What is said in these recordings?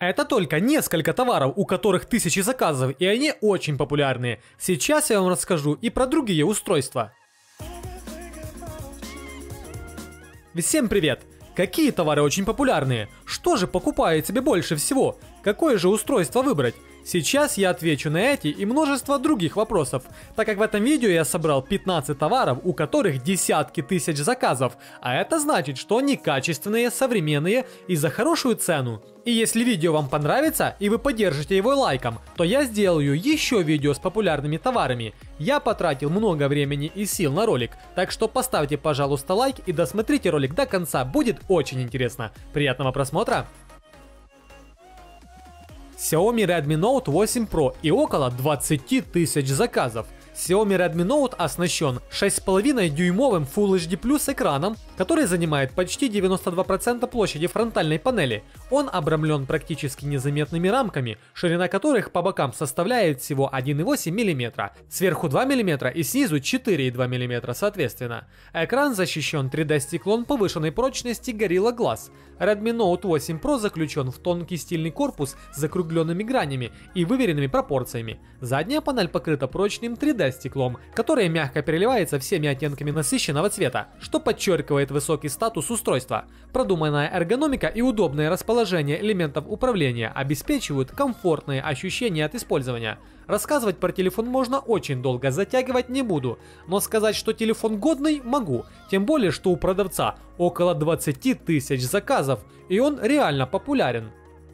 Это только несколько товаров, у которых тысячи заказов, и они очень популярные. Сейчас я вам расскажу и про другие устройства. Всем привет! Какие товары очень популярные? Что же покупает себе больше всего? Какое же устройство выбрать? Сейчас я отвечу на эти и множество других вопросов, так как в этом видео я собрал 15 товаров, у которых десятки тысяч заказов, а это значит, что они качественные, современные и за хорошую цену. И если видео вам понравится и вы поддержите его лайком, то я сделаю еще видео с популярными товарами. Я потратил много времени и сил на ролик, так что поставьте, пожалуйста, лайк и досмотрите ролик до конца, будет очень интересно. Приятного просмотра! Xiaomi Redmi Note 8 Pro и около 20 тысяч заказов. Xiaomi Redmi Note оснащен 6,5-дюймовым Full HD Plus экраном, который занимает почти 92% площади фронтальной панели. Он обрамлен практически незаметными рамками, ширина которых по бокам составляет всего 1,8 мм, сверху 2 мм и снизу 4,2 мм соответственно. Экран защищен 3D-стеклом повышенной прочности Gorilla Glass. Redmi Note 8 Pro заключен в тонкий стильный корпус с закругленными гранями и выверенными пропорциями. Задняя панель покрыта прочным 3D-стеклом, которое мягко переливается всеми оттенками насыщенного цвета, что подчеркивает высокий статус устройства. Продуманная эргономика и удобное расположение элементов управления обеспечивают комфортные ощущения от использования. Рассказывать про телефон можно очень долго, затягивать не буду, но сказать, что телефон годный, могу, тем более, что у продавца около 20 тысяч заказов, и он реально популярен.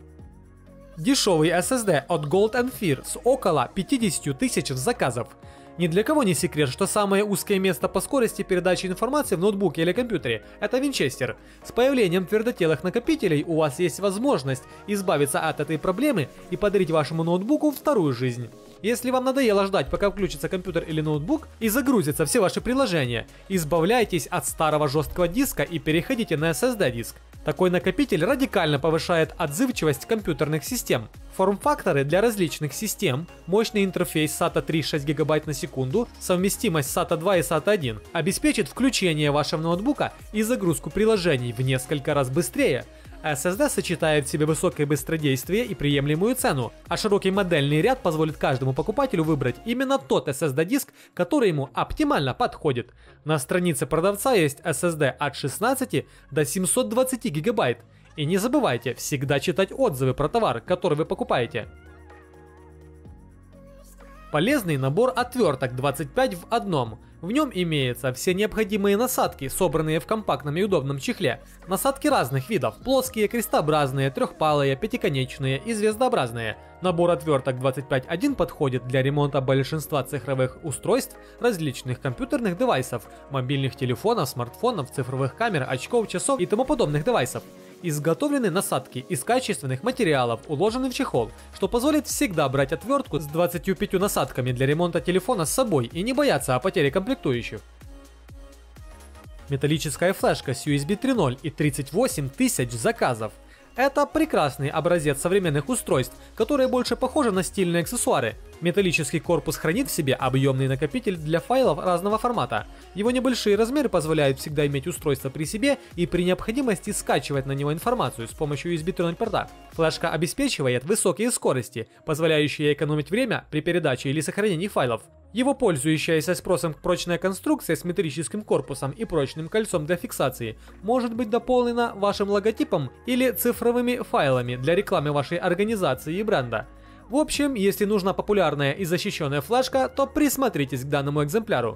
Дешевый SSD от Gold & Fear с около 50 тысяч заказов. Ни для кого не секрет, что самое узкое место по скорости передачи информации в ноутбуке или компьютере – это винчестер. С появлением твердотелых накопителей у вас есть возможность избавиться от этой проблемы и подарить вашему ноутбуку вторую жизнь. Если вам надоело ждать, пока включится компьютер или ноутбук и загрузятся все ваши приложения, избавляйтесь от старого жесткого диска и переходите на SSD-диск. Такой накопитель радикально повышает отзывчивость компьютерных систем. Форм-факторы для различных систем, мощный интерфейс SATA 3 6 ГБ на секунду, совместимость SATA 2 и SATA 1 обеспечит включение вашего ноутбука и загрузку приложений в несколько раз быстрее. SSD сочетает в себе высокое быстродействие и приемлемую цену, а широкий модельный ряд позволит каждому покупателю выбрать именно тот SSD-диск, который ему оптимально подходит. На странице продавца есть SSD от 16 до 720 ГБ. И не забывайте всегда читать отзывы про товар, который вы покупаете. Полезный набор отверток 25 в одном. В нем имеются все необходимые насадки, собранные в компактном и удобном чехле. Насадки разных видов: плоские, крестообразные, трехпалые, пятиконечные и звездообразные. Набор отверток 25.1 подходит для ремонта большинства цифровых устройств, различных компьютерных девайсов, мобильных телефонов, смартфонов, цифровых камер, очков, часов и тому подобных девайсов. Изготовлены насадки из качественных материалов, уложены в чехол, что позволит всегда брать отвертку с 25 насадками для ремонта телефона с собой и не бояться о потере комплектующих. Металлическая флешка с USB 3.0 и 38 тысяч заказов. Это прекрасный образец современных устройств, которые больше похожи на стильные аксессуары. Металлический корпус хранит в себе объемный накопитель для файлов разного формата. Его небольшие размеры позволяют всегда иметь устройство при себе и при необходимости скачивать на него информацию с помощью USB 3.0 порта. Флешка обеспечивает высокие скорости, позволяющие экономить время при передаче или сохранении файлов. Его пользующаяся спросом прочная конструкция с металлическим корпусом и прочным кольцом для фиксации может быть дополнена вашим логотипом или цифровыми файлами для рекламы вашей организации и бренда. В общем, если нужна популярная и защищенная флешка, то присмотритесь к данному экземпляру.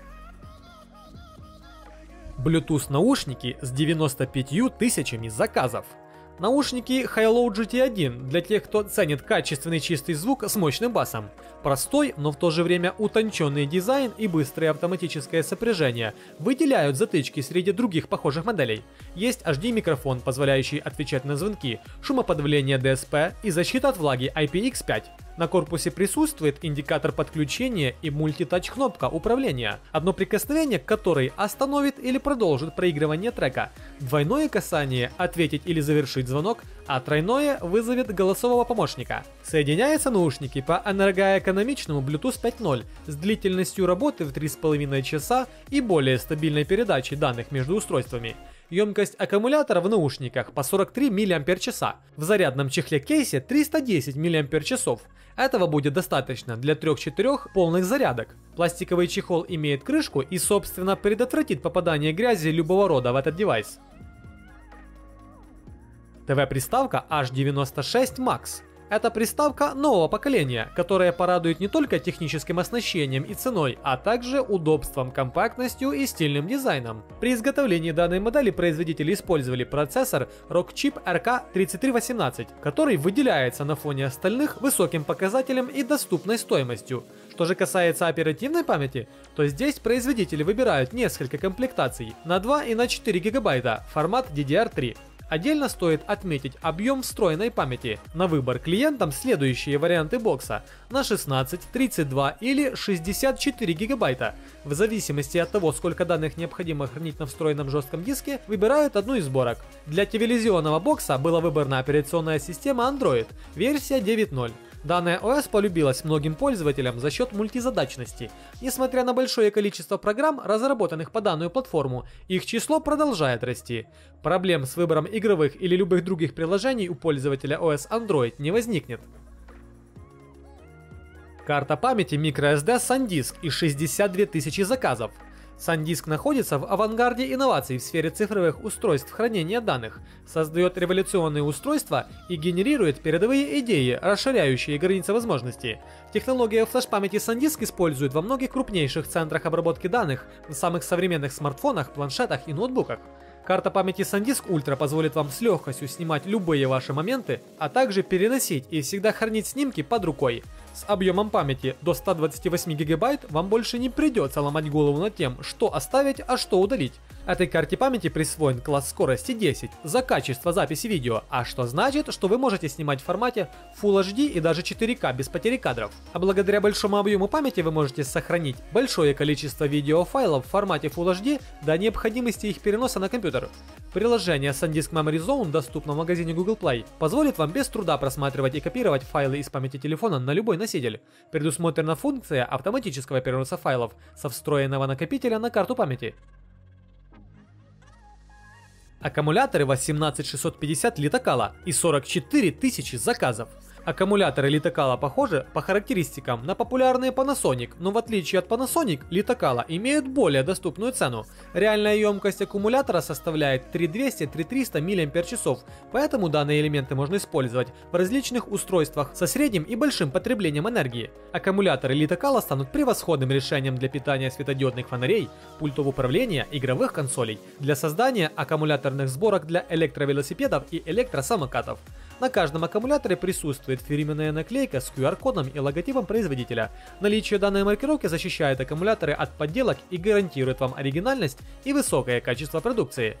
Bluetooth наушники с 95 тысячами заказов. Наушники Hi-Lo GT1 для тех, кто ценит качественный чистый звук с мощным басом. Простой, но в то же время утонченный дизайн и быстрое автоматическое сопряжение выделяют затычки среди других похожих моделей. Есть HD-микрофон, позволяющий отвечать на звонки, шумоподавление DSP и защита от влаги IPX5. На корпусе присутствует индикатор подключения и мультитач-кнопка управления, одно прикосновение к которой остановит или продолжит проигрывание трека. Двойное касание – ответить или завершить звонок, а тройное вызовет голосового помощника. Соединяются наушники по энергоэкономичному Bluetooth 5.0 с длительностью работы в 3,5 часа и более стабильной передачей данных между устройствами. Емкость аккумулятора в наушниках по 43 мАч. В зарядном чехле-кейсе 310 мАч. Этого будет достаточно для 3-4 полных зарядок. Пластиковый чехол имеет крышку и, собственно, предотвратит попадание грязи любого рода в этот девайс. ТВ-приставка H96 Max. Это приставка нового поколения, которая порадует не только техническим оснащением и ценой, а также удобством, компактностью и стильным дизайном. При изготовлении данной модели производители использовали процессор Rockchip RK3318, который выделяется на фоне остальных высоким показателем и доступной стоимостью. Что же касается оперативной памяти, то здесь производители выбирают несколько комплектаций на 2 и на 4 гигабайта, формат DDR3. Отдельно стоит отметить объем встроенной памяти. На выбор клиентам следующие варианты бокса на 16, 32 или 64 гигабайта. В зависимости от того, сколько данных необходимо хранить на встроенном жестком диске, выбирают одну из сборок. Для телевизионного бокса была выбрана операционная система Android, версия 9.0. Данная ОС полюбилась многим пользователям за счет мультизадачности. Несмотря на большое количество программ, разработанных по данную платформу, их число продолжает расти. Проблем с выбором игровых или любых других приложений у пользователя ОС Android не возникнет. Карта памяти microSD SanDisk и 62 тысячи заказов. SanDisk находится в авангарде инноваций в сфере цифровых устройств хранения данных, создает революционные устройства и генерирует передовые идеи, расширяющие границы возможностей. Технология флеш-памяти SanDisk используют во многих крупнейших центрах обработки данных, в самых современных смартфонах, планшетах и ноутбуках. Карта памяти SanDisk Ultra позволит вам с легкостью снимать любые ваши моменты, а также переносить и всегда хранить снимки под рукой. С объемом памяти до 128 ГБ вам больше не придется ломать голову над тем, что оставить, а что удалить. Этой карте памяти присвоен класс скорости 10 за качество записи видео, а что значит, что вы можете снимать в формате Full HD и даже 4К без потери кадров. А благодаря большому объему памяти вы можете сохранить большое количество видеофайлов в формате Full HD до необходимости их переноса на компьютер. Приложение SanDisk Memory Zone, доступно в магазине Google Play, позволит вам без труда просматривать и копировать файлы из памяти телефона на любой носитель. Предусмотрена функция автоматического переноса файлов со встроенного накопителя на карту памяти. Аккумуляторы 18650 литокала и 44 тысячи заказов. Аккумуляторы литокала похожи по характеристикам на популярные Panasonic, но в отличие от Panasonic, литокала имеют более доступную цену. Реальная емкость аккумулятора составляет 3200-3300 мАч, поэтому данные элементы можно использовать в различных устройствах со средним и большим потреблением энергии. Аккумуляторы литокала станут превосходным решением для питания светодиодных фонарей, пультов управления, игровых консолей, для создания аккумуляторных сборок для электровелосипедов и электросамокатов. На каждом аккумуляторе присутствует фирменная наклейка с QR-кодом и логотипом производителя. Наличие данной маркировки защищает аккумуляторы от подделок и гарантирует вам оригинальность и высокое качество продукции.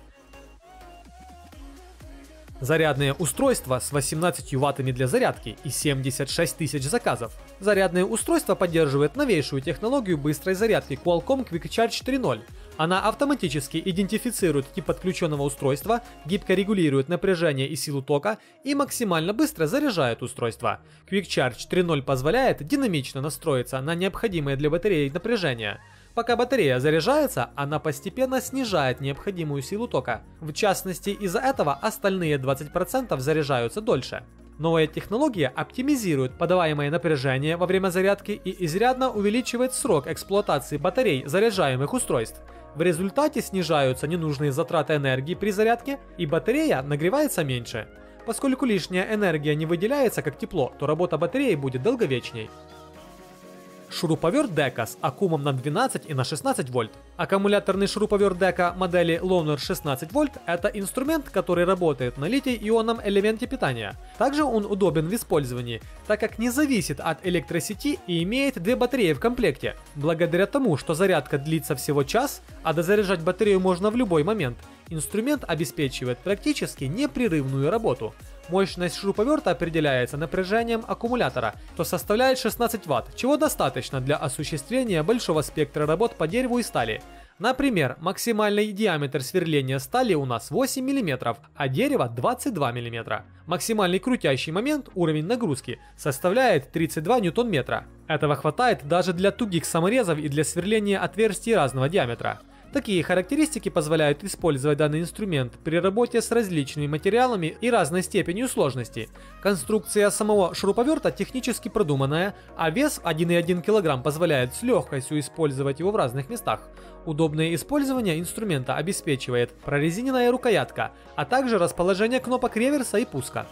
Зарядные устройства с 18 ваттами для зарядки и 76 тысяч заказов. Зарядные устройства поддерживают новейшую технологию быстрой зарядки Qualcomm Quick Charge 3.0. Она автоматически идентифицирует тип подключенного устройства, гибко регулирует напряжение и силу тока и максимально быстро заряжает устройство. Quick Charge 3.0 позволяет динамично настроиться на необходимое для батареи напряжение. Пока батарея заряжается, она постепенно снижает необходимую силу тока. В частности, из-за этого остальные 20% заряжаются дольше. Новая технология оптимизирует подаваемое напряжение во время зарядки и изрядно увеличивает срок эксплуатации батарей заряжаемых устройств. В результате снижаются ненужные затраты энергии при зарядке, и батарея нагревается меньше. Поскольку лишняя энергия не выделяется как тепло, то работа батареи будет долговечней. Шуруповерт Deca с аккумом на 12 и на 16 вольт. Аккумуляторный шуруповерт Deca модели Loner 16 вольт – это инструмент, который работает на литий-ионном элементе питания. Также он удобен в использовании, так как не зависит от электросети и имеет две батареи в комплекте. Благодаря тому, что зарядка длится всего час, а дозаряжать батарею можно в любой момент, инструмент обеспечивает практически непрерывную работу. Мощность шуруповерта определяется напряжением аккумулятора, что составляет 16 Вт, чего достаточно для осуществления большого спектра работ по дереву и стали. Например, максимальный диаметр сверления стали у нас 8 мм, а дерево 22 мм. Максимальный крутящий момент, уровень нагрузки, составляет 32 Нм. Этого хватает даже для тугих саморезов и для сверления отверстий разного диаметра. Такие характеристики позволяют использовать данный инструмент при работе с различными материалами и разной степенью сложности. Конструкция самого шуруповерта технически продуманная, а вес 1,1 кг позволяет с легкостью использовать его в разных местах. Удобное использование инструмента обеспечивает прорезиненная рукоятка, а также расположение кнопок реверса и пуска.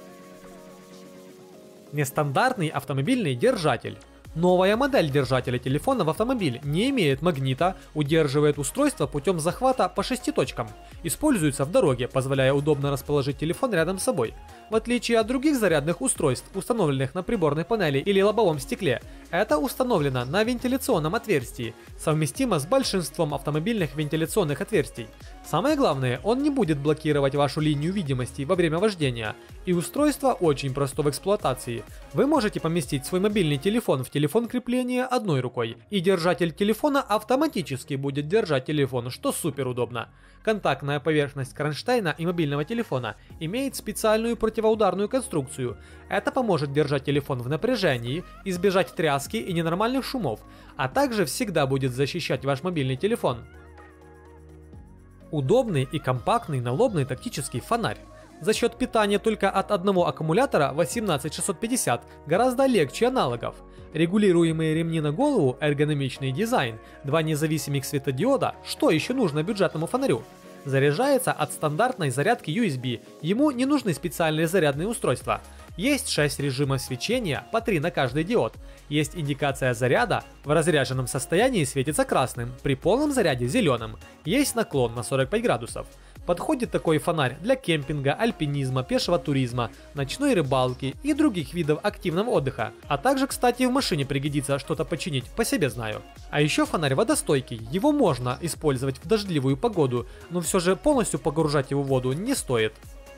Нестандартный автомобильный держатель. Новая модель держателя телефона в автомобиль не имеет магнита, удерживает устройство путем захвата по 6 точкам. Используется в дороге, позволяя удобно расположить телефон рядом с собой. В отличие от других зарядных устройств, установленных на приборной панели или лобовом стекле, это установлено на вентиляционном отверстии, совместимо с большинством автомобильных вентиляционных отверстий. Самое главное, он не будет блокировать вашу линию видимости во время вождения, и устройство очень просто в эксплуатации. Вы можете поместить свой мобильный телефон в телефон крепления одной рукой, и держатель телефона автоматически будет держать телефон, что супер удобно. Контактная поверхность кронштейна и мобильного телефона имеет специальную противоударную конструкцию. Это поможет держать телефон в напряжении, избежать тряски и ненормальных шумов, а также всегда будет защищать ваш мобильный телефон. Удобный и компактный налобный тактический фонарь. За счет питания только от одного аккумулятора 18650 гораздо легче аналогов. Регулируемые ремни на голову, эргономичный дизайн, два независимых светодиода, что еще нужно бюджетному фонарю? Заряжается от стандартной зарядки USB, ему не нужны специальные зарядные устройства. Есть 6 режимов свечения, по 3 на каждый диод. Есть индикация заряда, в разряженном состоянии светится красным, при полном заряде зеленым. Есть наклон на 45 градусов. Подходит такой фонарь для кемпинга, альпинизма, пешего туризма, ночной рыбалки и других видов активного отдыха. А также, кстати, в машине пригодится что-то починить, по себе знаю. А еще фонарь водостойкий, его можно использовать в дождливую погоду, но все же полностью погружать его в воду не стоит.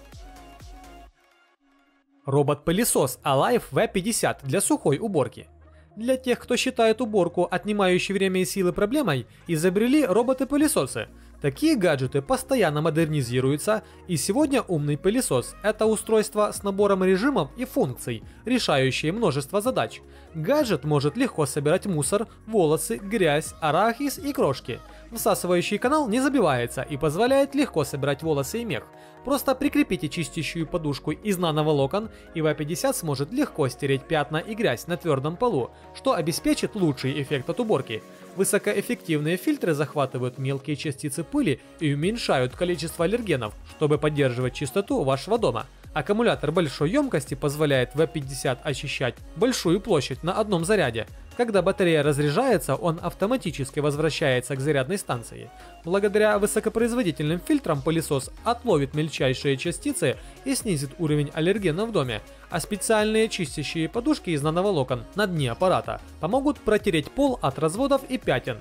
Робот-пылесос Alive V50 для сухой уборки. Для тех, кто считает уборку, отнимающей время и силы, проблемой, изобрели роботы-пылесосы. Такие гаджеты постоянно модернизируются, и сегодня умный пылесос – это устройство с набором режимов и функций, решающие множество задач. Гаджет может легко собирать мусор, волосы, грязь, арахис и крошки. Всасывающий канал не забивается и позволяет легко собирать волосы и мех. Просто прикрепите чистящую подушку из нановолокон, и V50 сможет легко стереть пятна и грязь на твердом полу, что обеспечит лучший эффект от уборки. Высокоэффективные фильтры захватывают мелкие частицы пыли и уменьшают количество аллергенов, чтобы поддерживать чистоту вашего дома. Аккумулятор большой емкости позволяет V50 очищать большую площадь на одном заряде. Когда батарея разряжается, он автоматически возвращается к зарядной станции. Благодаря высокопроизводительным фильтрам пылесос отловит мельчайшие частицы и снизит уровень аллергенов в доме, а специальные чистящие подушки из нановолокон на дне аппарата помогут протереть пол от разводов и пятен.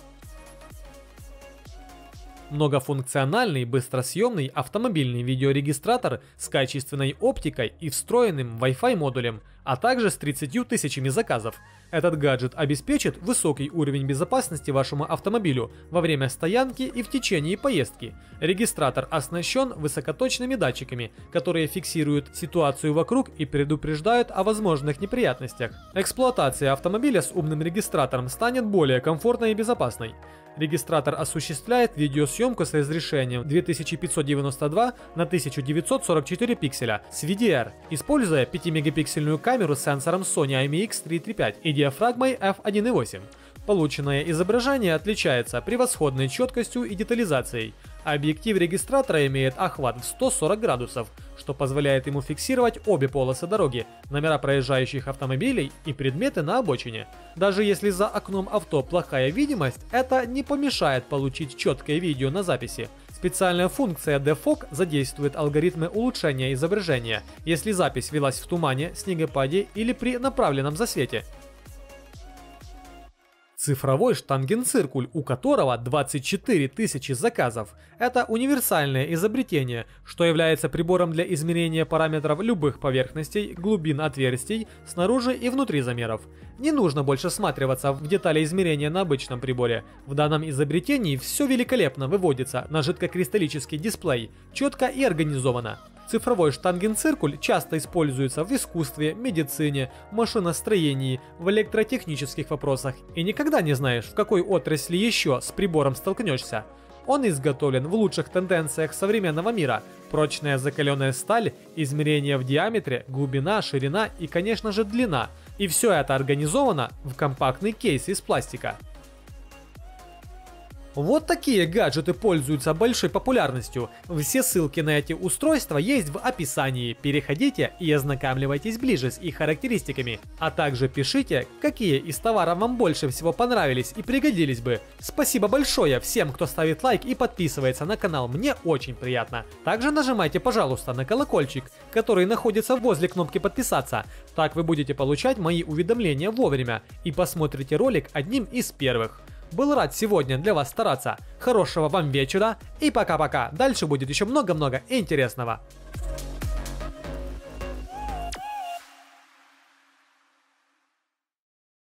Многофункциональный быстросъемный автомобильный видеорегистратор с качественной оптикой и встроенным Wi-Fi модулем, а также с 30 тысячами заказов. Этот гаджет обеспечит высокий уровень безопасности вашему автомобилю во время стоянки и в течение поездки. Регистратор оснащен высокоточными датчиками, которые фиксируют ситуацию вокруг и предупреждают о возможных неприятностях. Эксплуатация автомобиля с умным регистратором станет более комфортной и безопасной. Регистратор осуществляет видеосъемку с разрешением 2592 на 1944 пикселя с VDR, используя 5-мегапиксельную камеру с сенсором Sony IMX335 и диафрагмой f1.8. Полученное изображение отличается превосходной четкостью и детализацией. Объектив регистратора имеет охват в 140 градусов, что позволяет ему фиксировать обе полосы дороги, номера проезжающих автомобилей и предметы на обочине. Даже если за окном авто плохая видимость, это не помешает получить четкое видео на записи. Специальная функция Defog задействует алгоритмы улучшения изображения, если запись велась в тумане, снегопаде или при направленном засвете. Цифровой штангенциркуль, у которого 24 тысячи заказов. Это универсальное изобретение, что является прибором для измерения параметров любых поверхностей, глубин отверстий, снаружи и внутри замеров. Не нужно больше всматриваться в детали измерения на обычном приборе. В данном изобретении все великолепно выводится на жидкокристаллический дисплей, четко и организованно. Цифровой штангенциркуль часто используется в искусстве, медицине, машиностроении, в электротехнических вопросах, и никогда не знаешь, в какой отрасли еще с прибором столкнешься. Он изготовлен в лучших тенденциях современного мира. Прочная закаленная сталь, измерения в диаметре, глубина, ширина и, конечно же, длина. И все это организовано в компактный кейс из пластика. Вот такие гаджеты пользуются большой популярностью. Все ссылки на эти устройства есть в описании. Переходите и ознакомливайтесь ближе с их характеристиками. А также пишите, какие из товаров вам больше всего понравились и пригодились бы. Спасибо большое всем, кто ставит лайк и подписывается на канал, мне очень приятно. Также нажимайте, пожалуйста, на колокольчик, который находится возле кнопки подписаться. Так вы будете получать мои уведомления вовремя и посмотрите ролик одним из первых. Был рад сегодня для вас стараться. Хорошего вам вечера и пока-пока. Дальше будет еще много-много интересного.